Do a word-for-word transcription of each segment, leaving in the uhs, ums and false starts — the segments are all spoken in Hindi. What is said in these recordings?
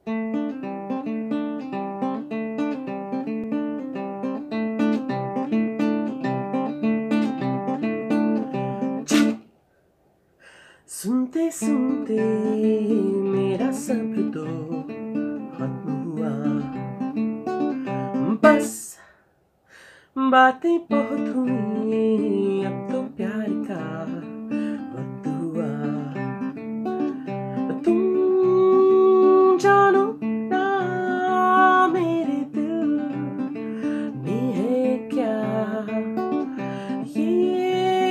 सुनते सुनते मेरा सब्र तो खत्म हुआ, बस बातें बहुत हुई, अब तो प्यार का वक्त हुआ। तुम जानो ना मेरे दिल में है क्या ये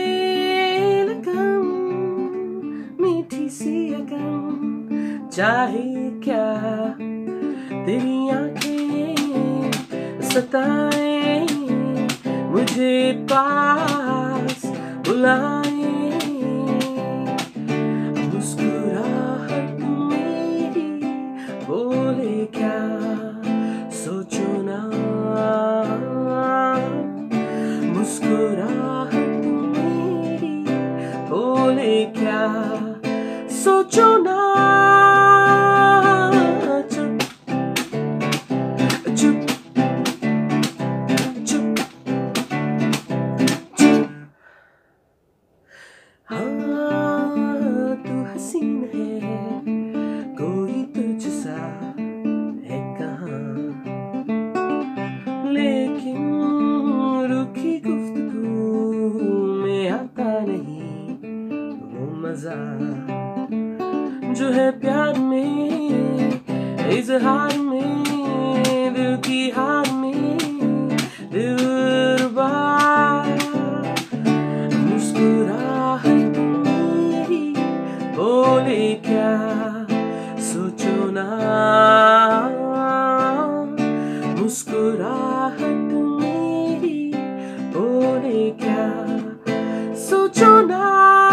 लगन, मीठी सी लगन, चाहे क्या तेरी आंखें सताए, मुझे पास बुलाए। मुस्कुराहट मेरी बोले क्या, सोचो ना। मुस्कुराहट मेरी बोले क्या, सोचो ना। चुप चुप चुप चुप। हाँ तू हसीन है, कोई तुझसा है कहाँ, लेकिन रूखी गुफ्तगू में आता नहीं वो मजा जो है प्यार में, इजहार में, दिल की हार में दिलरुबा। मुस्कुराहट मेरी बोले क्या, सोचो ना। मुस्कुराहट मेरी बोले क्या, सोचो ना।